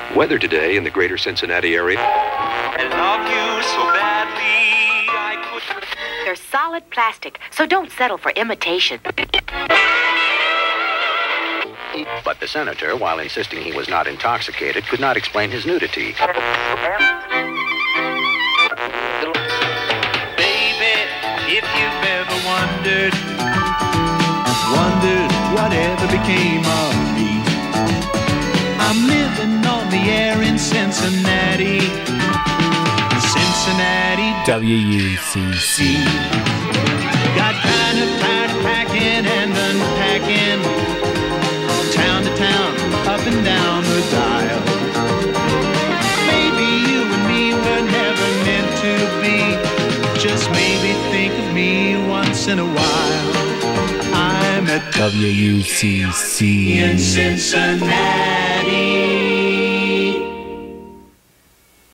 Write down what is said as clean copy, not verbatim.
Weather today in the greater Cincinnati area. I love you so badly, I could... They're solid plastic, so don't settle for imitation. But the senator, while insisting he was not intoxicated, could not explain his nudity. Baby, if you've ever wondered whatever became of me. I'm living on the air in Cincinnati. Cincinnati, WUCC. Got kind of tired of packing and unpacking, town to town, up and down the dial. Maybe you and me were never meant to be. Just maybe think of me once in a while. I'm at WUCC in Cincinnati.